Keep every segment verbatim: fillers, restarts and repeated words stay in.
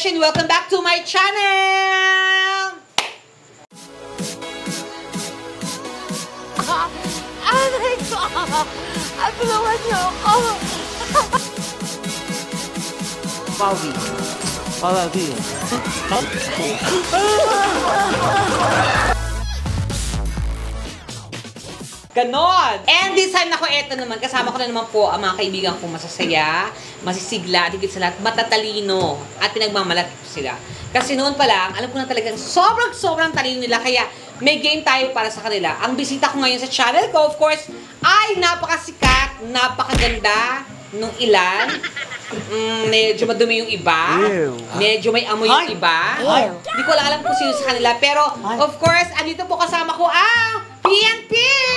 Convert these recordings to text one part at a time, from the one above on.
Beshi, welcome back to my channel! Aray ko! Atulungan niyo ako! Pawi. Pawi. Ganon! And this time, nako, eto naman, kasama ko na naman po ang mga kaibigan kong masasaya, masisigla, at higit sa lahat, matatalino, at pinagmamalaki ko sila. Kasi noon pa lang, alam ko na talagang sobrang-sobrang talino nila, kaya may game tayo para sa kanila. Ang bisita ko ngayon sa channel ko, of course, ay napakasikat, napakaganda nung ilan. Mm, medyo madumi yung iba. Ew. Medyo may amoy yung iba. Hindi ko lang alam kung sino sa kanila. Pero, of course, andito po kasama ko ang P N P!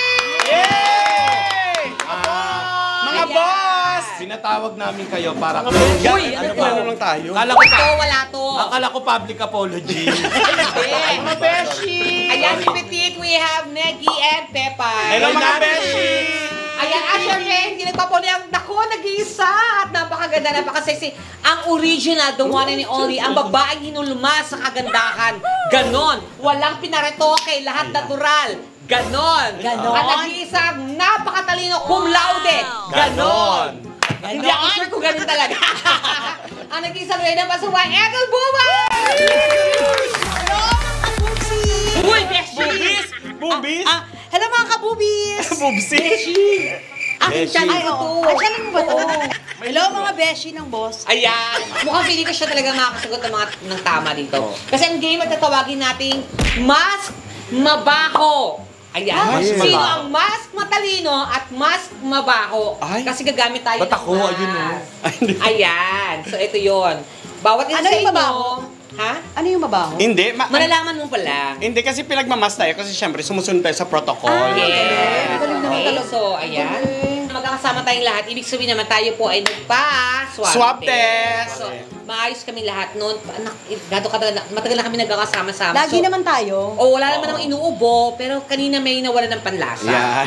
Yay! Uh, mga ayan. boss! Pinatawag namin kayo para... Uy, ano ba? to? lang tayo? Kala ko to, wala to. Akala ko public apology. Hindi. Mga beshi! Ayan, si Petit, we have Negi and Pepa. Hello mga beshi! Ayan, ah, syempre, hindi nagpapuli ang dako, nag-iisa at napakaganda, napakasexy. Ang original, the one and only, ang babaeng hinulma sa kagandahan. Ganon. Walang pinaretoke, lahat natural. Ganon. Ganon. At nag-iisang napakatalino, cum laude. Ganon. Hindi ako sure kung ganun talaga. Ang nag-iisang rin ang pasuway, Ethel Bubay! Hello, mga kabubis! Uy, Beshi! Bubis! Bubis! Ah, hello, mga kabubis! Bubsi! Aking Beshi. channel Ay, ko to. oh. Ay, channel mo ba to? Hello, mga beshi ng boss. Ayan. Mukhang feeling ko siya talaga makakasagot ng mga ng tama dito. Kasi ang game at tatawagin nating mas mabaho. Ayan. Mas Sino mabaho. ang mas matalino at mas mabaho? Ay. Kasi gagamit tayo Ba't ako? mas. Ayun, oh. Ayan. So, ito yon. Bawat isa Ano sa yung inyo. mabaho? Ha? Ano yung mabaho? Hindi, ma- Malalaman mo pala. hindi kasi pinagmamas tayo kasi syempre sumusunod tayo sa protocol. Ah, Yes. galing naman Okay, talaga. so, ayan. Galing. Magkakasama tayong lahat. Ibig sabihin naman tayo po ay nagpa-swab Swab test. So, maayos kami lahat noon. Anak, gato katagal na, matagal na kami nagkakasama-sama. Lagi so, naman tayo. O, wala naman namang inuubo, pero kanina may nawala ng panlasa. Yan.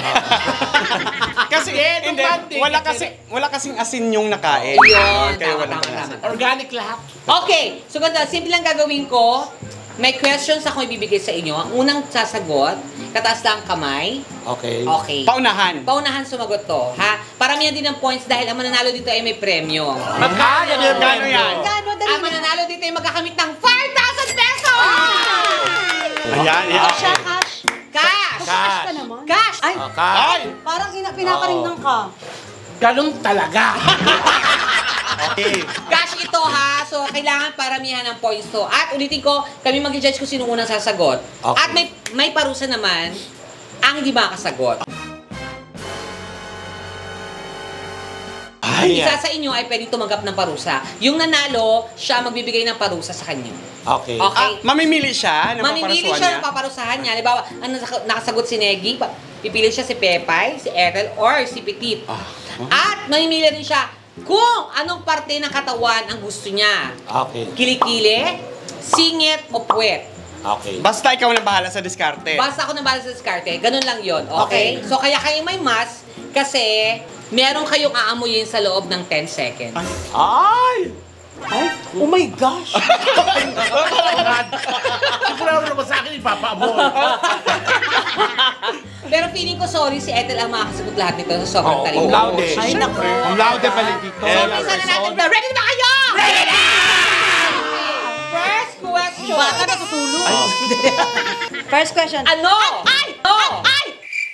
kasi Eh, nung hindi, banding, wala kasi- kasi wala kasing asin yung nakain. Yun, Kaya tama, wala tama, panlasa. tama. Organic lahat. Okay, so ganda, simple lang gagawin ko. May questions ako ibibigay sa inyo. Ang unang sasagot, kataas lang ang kamay. Okay. Okay. Paunahan. Paunahan sumagot to, ha? Paramihan din ng points dahil ang mananalo dito ay may premyo. Magkano? Magkano yan? Gano, dali Ang na. mananalo dito ay magkakamit ng five thousand pesos! Ayan, yan. Cash, ah, cash. Cash! Cash ka naman. Cash! Ay, Ay! parang ina pinakaringgan ka. Ganun talaga. Okay. Cash ito, ha? So, kailangan paramihan ng points to. At ulitin ko, kami mag-judge kung sino unang sasagot. Okay. At may may parusa naman ang hindi makasagot. Ay, Isa sa inyo ay pwedeng tumanggap ng parusa. Yung nanalo, siya magbibigay ng parusa sa kanya. Okay. Okay. Ah, mamimili siya ng Mamimili paparasuhan siya niya? ng paparusahan niya. Halimbawa, ang nasa- nakasagot si Negi, pa- pipili siya si Pepay, si Ethel, or si Petit. Ah. At mamimili rin siya kung anong parte ng katawan ang gusto niya. Okay. Kilikili, singit, o puwet. Okay. Basta ikaw na bahala sa diskarte. Basta ako nabala sa diskarte, ganun lang yon, okay? Okay. So, kaya kayo may mas kasi meron kayong aamuyin sa loob ng ten seconds. Ay! Ay, oh my gosh. Sigurado naman sa akin, ipapaamoy. Pero feeling ko, sorry, si Ethel ang makakasagot lahat nito sa sobrang Oo, talino. oh, laude. Ay, naku. Ang laude pala dito. So, umpisa na natin. Ready na ba kayo? Ready na! First question. Bata natutulog. First question. Ano? Ay! Ano? Ay!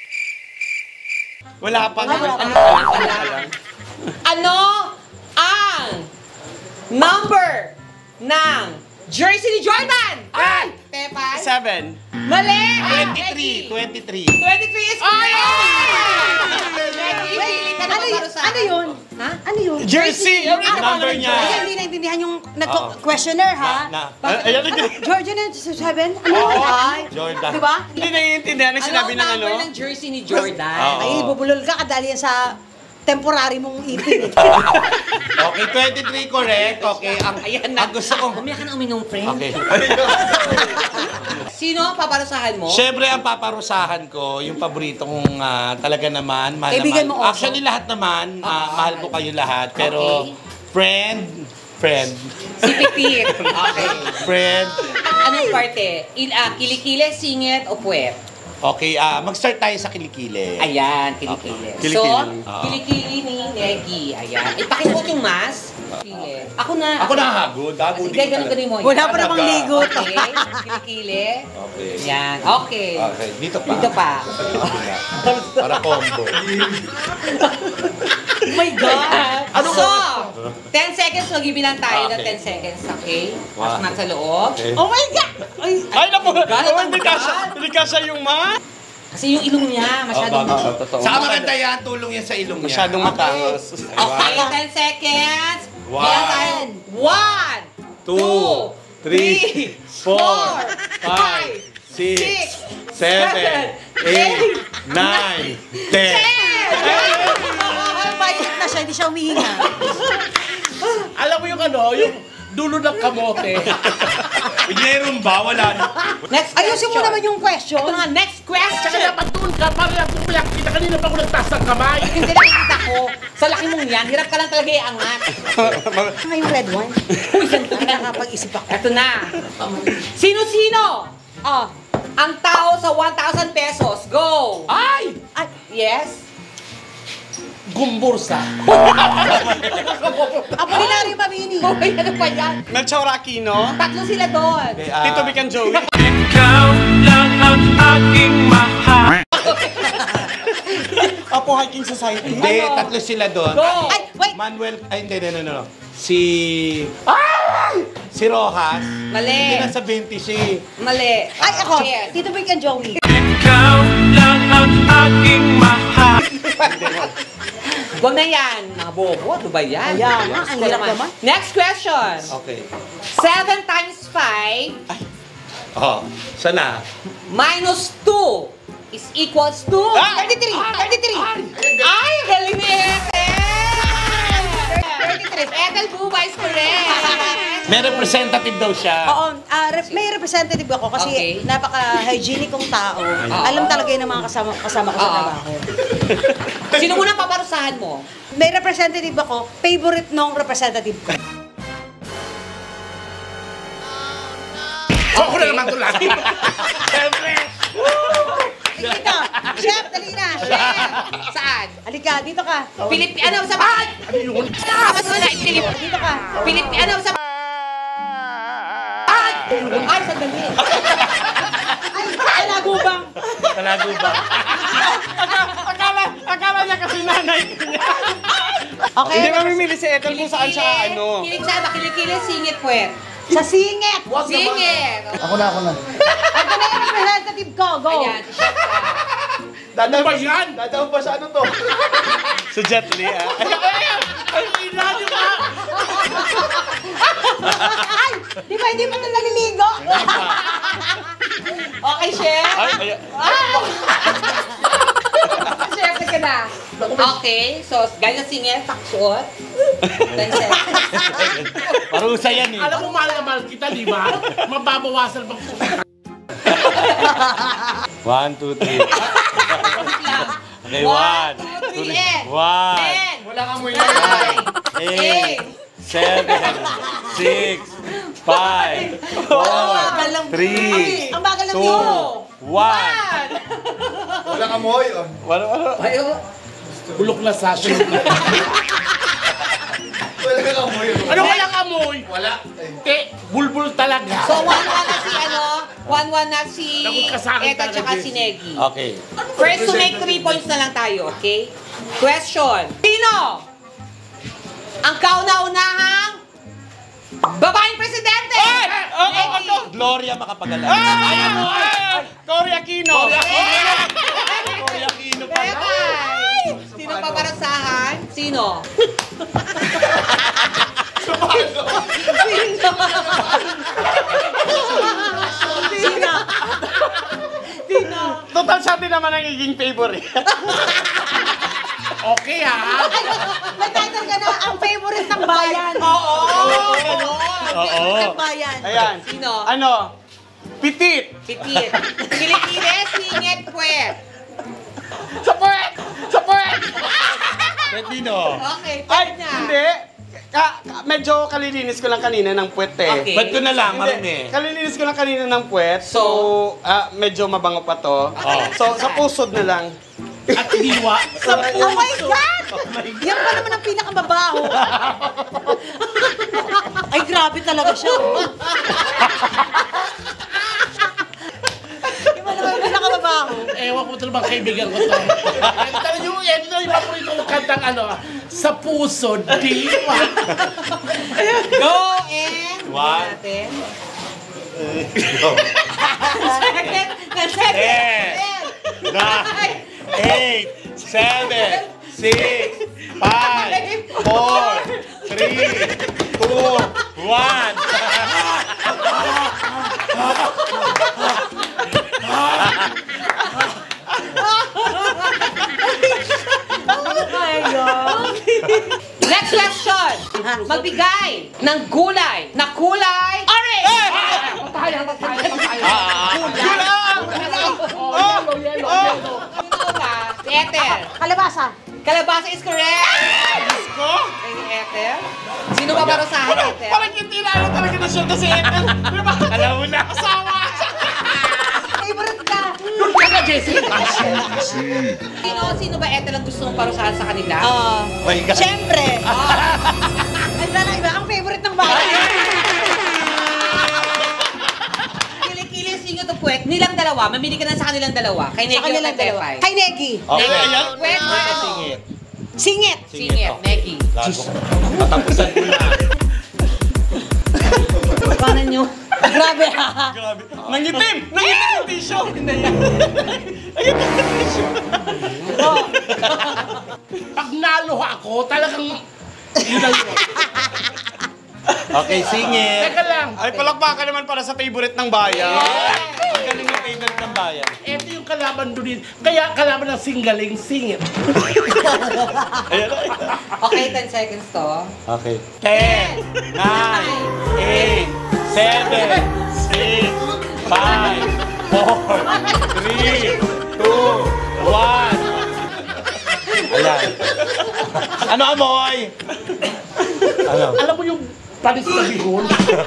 Wala pa Ay, wala naman. pa. Ano ka lang? Ano ang number ng jersey ni Jordan? Ay! Tepay? Seven. Mali! Twenty-three. Twenty-three. twenty-three is correct! Maggie, pili ka na Ano, y- paparusahan. ano yun? Ha? Ano yun? Jersey! Yung number niya. Ay, hindi naintindihan yung nag-questioner, ha? Na. Ay, Ayan na. Georgia na seven? Ano Oo. yun? Ay, Jordan. di ba? Hindi naiintindihan ang Ano sinabi ang ng ano. number ng jersey ni Jordan? Oo. Ay, bubulol ka kadali yan sa temporary mong ipin. Okay, twenty-three correct. Okay, ang, Ayan na. ang gusto ko. Mamaya ka na uminom, friend. Okay. Sino ang paparusahan mo? Siyempre, ang paparusahan ko, yung paborito kong ah, talaga naman, mahal Kaibigan naman. mo also? Actually, lahat naman, ah, mahal ko kayo lahat. Pero, Okay. friend, Friend. Si Pipit. Okay. Friend. Anong parte? Il, ah, kilikili, singit, o puwet? Okay, ah mag-start tayo sa kilikili. Ayan, kilikili. Okay. So, Kilikili. Ah. kilikili ni Negi. Ayan. Ipakisuot yung mask. Kilikili. Ako na. Ako nahagod. Hagod Sige, ganun-ganun mo. Wala Yan. pa namang ligo. Okay. Kilikili. Okay. Yan. Okay. Okay, dito pa. Dito pa. Para combo. Oh my God! Ano so, ten seconds, magbibilang tayo ng Okay. ten seconds, okay? Wow. Pasok na sa loob. Okay. Oh my God! Ay, Ay, naku! Galit Oh, ang hindi kasya, galit. hindi kasya yung ma. Kasi yung ilong niya, masyadong... Oh, totoo. Saka maganda yan, tulong yan sa ilong niya. Masyadong matangos. Okay, ten seconds. One. Bilang tayo. One, two, three, four, five, six, seven, eight, nine, ten. Bayot na siya, hindi siya humihinga. Alam mo yung ano, yung dulo ng kamote. Meron ba? Wala na. Next Ayusin mo question. naman yung question. Ito nga, next Tsaka question. dapat doon ka, parang pumayak kita. Kanina pa ako nagtaas ng kamay. Hindi nakikita ko. Sa laki mong yan, hirap ka lang talaga i-angat. Ano yung red one? Uy, saan ka na? Nakapag-isip ako. Ito na. Sino-sino? Oh, Ang tao sa one thousand pesos. Go! Ay! ay, Yes? Gumbursa. Apolinary Mamini. Uy, ano pa yan? Melchor Aquino. Tatlo sila doon. Okay, ah, Tito Vic and Joey. Apo Hiking Society. Hindi, Ano? tatlo sila doon. Go! Ay, wait. Manuel, ay hindi, no, no, no. Si... Ay! Si Rojas. Mali. Hindi nasa twenty si... Mali. Ay, ako. Yes. Tito Vic and Joey. Huwag na yan. Mga bobo. Ano ba yan? Ayan, ang Gusto ko hirap naman. Next question. Okay. seven times five Oh, sana. minus two is equals to... thirty-three! thirty-three! Ay, galing ni Ethel! thirty-three. Ethel Buba is correct. May representative daw siya. Oo, ah, rep- may representative ako kasi Okay. napaka-hygienic kong tao. Alam talaga yun ng mga kasama, kasama ko sa Oo. trabaho. Sino muna paparusahan mo? May representative ako, favorite nung representative ko. So, ako na naman ito lagi. Siyempre. Dito, chef, dali na, chef. Saan? Halika, dito ka. Pilip... Ano sa bahay? Ano yun? Mas wala. Pilip... Dito ka. Pilip... Ano sa... Ay! Ay, sandali. Ay, talagubang. Talago ba? Akala, akala niya kasi nanay ko niya. Okay. Hindi mamimili si Ethel kung saan siya ano. Kilig sa ba? Kilikili, singit, puwet. Sa singit. Singit! Ako na, ako na. Ito na yung representative ko. Go. Ayan, si Chef ka. Ano ba yan? Dadaan pa sa ano to? Sa Jet Li, ah. Ay, di ba hindi pa ito naliligo? Okay, Chef? Ay, ay, Chef, ka na. Okay, so, galing sa singit, taksuot. ten seconds. Parusa yan eh. Alam mo, mahal na mahal kita, di ba? Mababawasan bang One, two, three. Okay, one, two, three, and... one, ten, wala kang mo nine, eight, eight, seven, six, five, four, bagal lang. three, Ang bagal lang two, dito. one. Walang amoy. Oh. Wala, wala. Ay, oh. Bulok na sa akin. Walang amoy. Ano walang amoy? Wala. Eh, bulbul talaga. So, one-one na si ano, one-one na si Lagot ka sa akin Eka talaga, tsaka Jess. si Negi. Okay. First to make three points na lang tayo, okay? Question. Sino ang kauna-unahang babaeng presidente? Oh, oh, Negi. oh, Gloria Macapagal. Ayan mo! Ay! Cory Aquino! Gloria Aquino pa. Bebay! Sino pa parasahan? Sino? Sino? Sino? Total sa atin naman ang iging favorite. Okay ha? May title ka na, ang favorite ng bayan. Oo! Oo. Ng bayan. Ayan. Sino? Ano? Pitit! Pitit. Kilikili, singit, puwet. Sa puwet! Sa puwet! Pepino. Okay, Ay, pwede na. hindi. ka, ka- medyo kalilinis ko lang kanina ng puwet eh. Okay. Ba't ko na lang, Hindi, marami? kalilinis ko lang kanina ng puwet. So, So? ah, medyo mabango pa to. So, sa pusod na lang. At diwa. Oh my God! Yan pa naman ang pinakamabaho. Ay, grabe talaga siya. Yan pa naman ang pinakamabaho. Ewan ko talagang kaibigan ko to. Ito talaga yung, ito talaga yung paborito kong kantang ano, sa puso, diwa. Go and... One. Natin. Go. Second. Second. Ten. Nine. Eight. Seven. Six. Five. Four. Three. Two. One. Next question. Magbigay ng gulay na kulay orange. Pataya, pataya, pataya. Oh! Yellow, yellow, yellow. Sino ba? Si Ethel. Kalabasa. Kalabasa is correct. Ko? Kay ni Ethel. Sino ba parusahan, Ethel? Parang hindi na ano talaga na siya kasi Ethel. Di ba? Alam mo na. Asawa! Favorite ka. Doon ka ka, Jessie. Sino, sino ba Ethel ang gusto mong parusahan sa kanila? Ah, My God. Siyempre. Ay, wala na iba. Ang favorite ng bata. Kilikili, singo to puwet. Nilang dalawa. Mamili ka na sa kanilang dalawa. Kay Sa Neki o kanilang kay dalawa. Tepay. Kay Negi. Okay, ayan. Puwet o ano? Singit. Singit. Singit, Neki. Gago. Matapusan ko na. Paano nyo? Grabe ha. Grabe. Nangitim! Nangitim yung tissue! Pag nalo ako, talagang yun ang yun. Okay, singit. Teka lang. Ay, palakpakan naman para sa favorite ng bayan. Ang galing ng favorite ng bayan. Ito yung kalaban doon din. Kaya kalaban ng singgaling singit. Okay, ten seconds to. Okay. Ten, nine, eight, seven, six, five, four, three, two, one. Ayan. Ano amoy? Ano? Alam mo yung panis na bihon?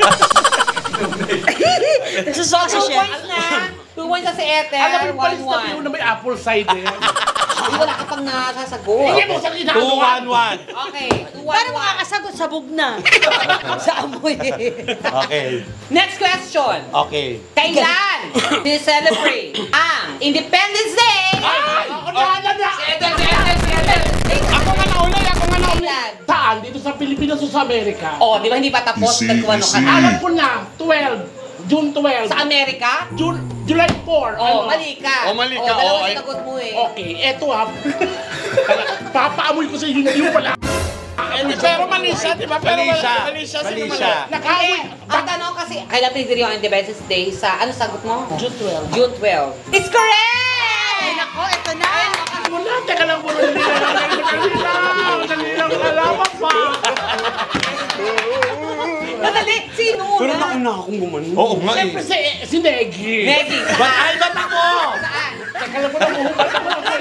Nagsusok Two siya. points na. Two points na si Ethel. Alam mo yung One, panis na bihon one. na may apple cider? Ay, wala ka pang nasasagot. Hindi mo sa ginagawa. Two, one, one. Okay, two, one, Paano one. makakasagot sa bugna? Sa amoy. Okay. Next question. Okay. Kailan ni-celebrate ang Independence Day? Ay! Ako na, na, na! Si Ethel, si Ethel, si Ethel. Ako nga nauna, ako nga nauna. Kailan? Saan? Dito sa Pilipinas o sa Amerika? Oh, di ba hindi pa tapos? Nagkuwano ka na. Alam ko na, twelve. June twelve. Sa Amerika? June, July four. Oh, ano? mali ka. Oh, mali ka. Oh, dalawa Oh, ay- sinagot mo eh. Okay, eto ha. Papaamoy ko sa inyo yung pala. Pero mali siya, di ba? Pero Mali siya. Mali siya. Mali sino siya. Hindi. Nakaamoy. Ang tanong kasi, kailan pinigil yung Independence Day sa, ano sagot mo? June twelve. June twelve. It's correct! Ay, nako, ito na. Wala, teka lang muna. Dali lang, dali lang. Dali lang, alaman pa. Madali, sino Pero una? nauna akong gumanon. Oo nga eh. Siyempre si, si Negi. Negi, Ba't saan? ay ba't ako? Saan? Teka lang muna, buhubat ako ng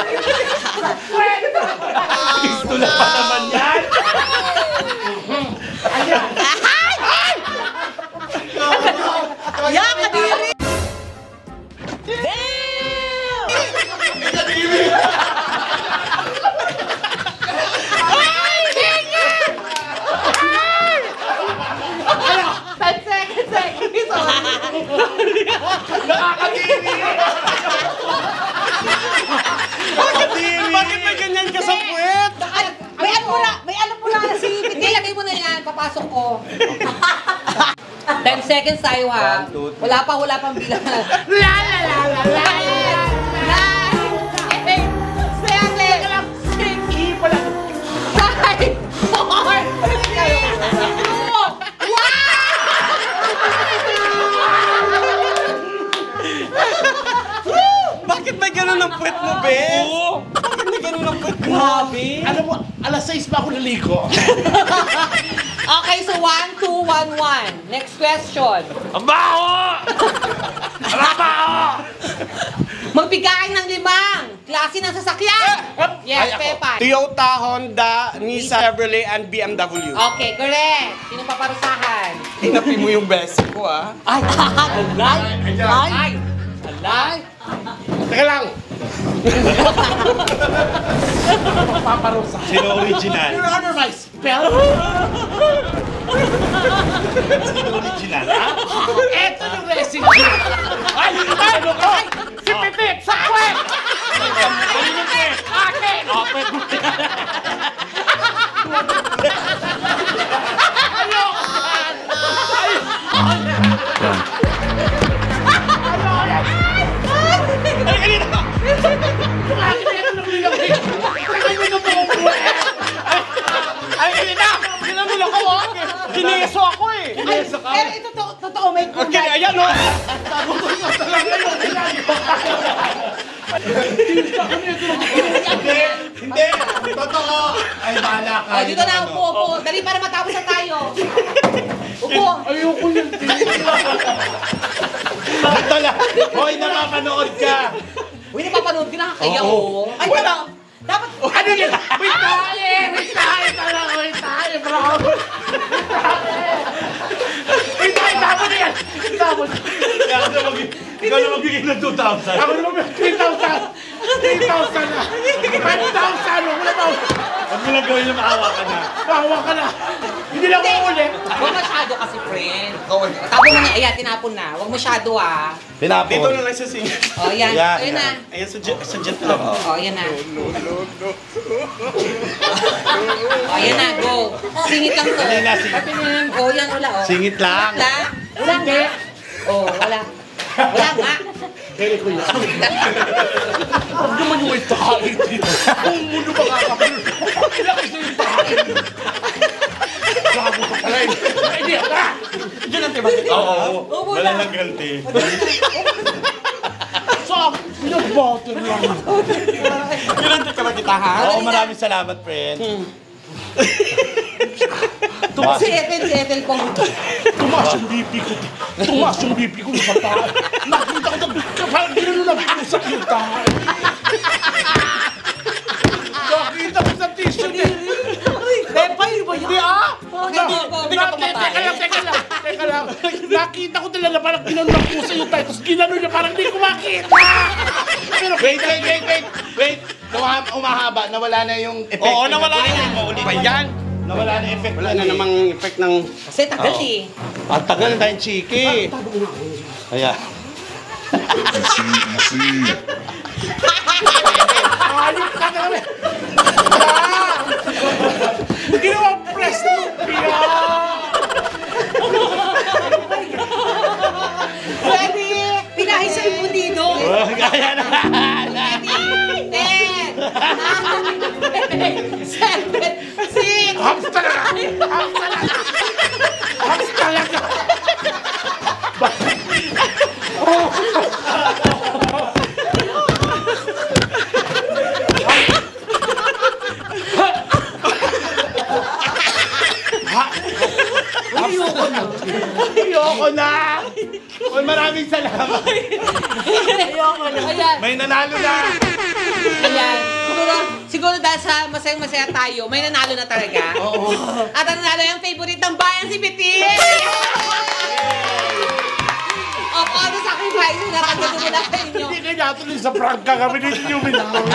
Gusto na pa naman yan. Yan, kadiri. ten seconds, seconds. Bakit may ganyan ka sa puwet? May ano mo na, may ano mo na si Hindi, lagay mo na yan. Papasok ko. ten seconds tayo ha. One, two, three. Wala pa, wala pang bilang. La la la la la. Nine, eight, seven, six, five, four, three, two, Bakit may ganun ang puwet mo, Bes? Bakit may ganun ang puwet mo? Grabe. Alam mo, alas sais pa ako naligo. Okay, so one, two, one, one. Next question. Ang baho! Ang baho! Mag Magbigain ng limang klase ng sasakyan. Yes, Pepa. Toyota, Honda, Nissan, Chevrolet, and B M W. Okay, correct. Sino paparusahan? Tinapi mo yung best ko, ah. Ay, alay. Ay, Ay! Alay! Teka lang. Paparusa. Sino original? Your Honor, my spell. Sino original? Eto yung racing jeep. Ay! Ay! Ay! Si Pipip! Sa kwet! Kanino pe? Akin! Open. Ay, hindi na! Ginanul ako, ah! Gineso ako, eh! ay, pero ito to, totoo, may Okay, kulay. ayan, oh! Hindi. Hindi. Totoo. Ay, bahala ka. Oh, dito na, Ano? upo, upo. Dali para matapos na tayo. Upo. Ayoko yung Ito lang. Hoy, napapanood ka. Uy, napapanood ka na. Kaya, Oo. oo. Ay, wala. Dapat, Ano yun? Wait tayo! Wait tayo! Parang wait tayo! Parang wait tayo! Tama na yan! Tama na! Ikaw na mag- Ikaw na magbigay ng two thousand. Ako naman! three thousand! three thousand na! five thousand! Wala pa! Huwag mo lang gawin na maawa ka na. Bawa ka na! Hindi na ako ulit! Huwag masyado kasi, friend. Tapon na niya. Ayan, tinapon na. Huwag masyado, ah. Tinapon. Dito na lang sa singit. Oh, yan. Yan, Ayun na. yan. Ayan, sa jet, sa jet lang. Oh, yan na. Oh, yan na. Go. Singit lang to. Dali na, singit. Pati na yan. Oh, yan. Wala, oh. Singit lang. Wala. Wala nga. Oh, wala. Wala nga. Kaya ko yan. Huwag naman mo itahalin dito. Kung mundo makakapil. Ilaki sa yung tahalin. Bago ka pala yun. Hindi ka! Diyan ang tiba. Oo. Oo, Wala wala. lang galti. So, pinag-bottle lang. Yun ang tiba kita, ha? Oo, maraming salamat, friend. Si Ethel, si Ethel pong. Tumaas yung B P ko. Tumaas yung B P ko sa taas. Nakita ko na parang ginano na pusak yung taas. Nakita ko sa t-shirt eh. Pepa, yun ba Hindi yan? ah! Hindi, hindi ka pumatay. Teka lang, teka lang, teka lang. Nakita ko talaga parang ginano na pusa yung tayo. Tapos ginano niya parang hindi ko makita. Pero Wait, wait, wait, wait. Wait. Nawa- Umahaba. Nawala na yung effect. Oo, nawala na Ulitin yan. mo, ulitin Pa mo. yan. Nawala na effect. Wala yan na eh. namang effect ng... Kasi tagal eh. Ang tagal na tayong chiki. Ayan. ayok ka na kami. Ginawa press mo, Pia. Pwede. Pinahi sa impundido. Kaya na. Ready? Ten. Nine. Seven. Six. Hams talaga. Hams talaga. Hams talaga. Ayoko na. Oy, maraming salamat. Ayan. May nanalo na. Ayan. Siguro, siguro dahil sa masayang-masaya tayo, may nanalo na talaga. Oo. At ang nanalo yung favorite ng bayan, si Bitin! Of all the sacrifices na tanggap mo na sa inyo. Hindi kaya tuloy sa prangka kami ninyo minawi.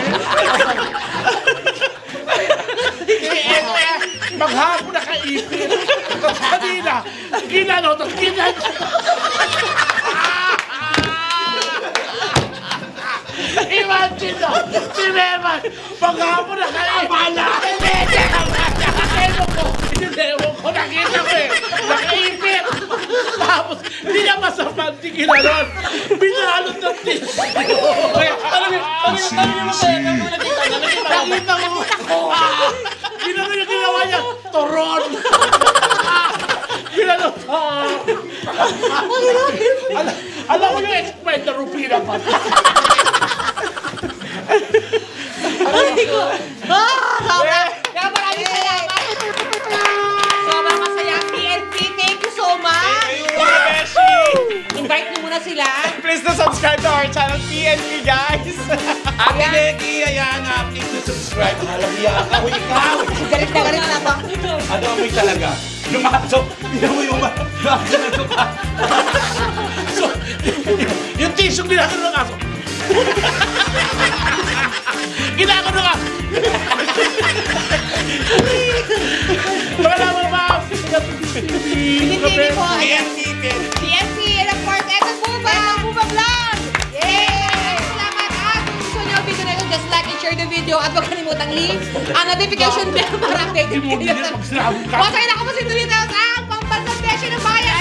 Eh, eh, maghapon na kaipin. Tapos kanina, ginano, tapos ginano. Imagine na, si Meman, maghapon na kaipin. Ewan ko, ewan ko, nakita ko eh. Nakaipit. Tapos, hindi niya masama, hindi ginanon. Binalot ng tissue. Kaya, alam mo, alam mo, alam mo, nakita ko. Ginawa niya, ginawa niya, toron. Ginawa, Al- alam mo yung explain na rupina pa. Ah, sobra! Kaya maraming salamat! Sobrang masaya. P N P, thank you so much! Thank you, mga beshi! Invite niyo muna sila. Please to subscribe to our channel, P Becky, guys! Ate Becky, ayan na, please to subscribe. Halabiya ka, huy ikaw. Galit na galit na ba? Ano amoy talaga? Lumasok. Tignan mo yung ma- lumasok ka. So, yung tissue ginagano ng aso. Ginagano ng aso. Pakalaman ba? Pinipili po. T Ayan. N T, T N T. T N T, report. Eto po ba? Eto po ba vlog? Yay! Salamat. At kung gusto nyo ang video na ito, just like and share the video. At huwag kalimutang hit ang notification bell para updated Hindi mo kayo. din pag sinabi ka. Huwag kayo nakapasin dito sa Pambansang Beshi ng Bayan.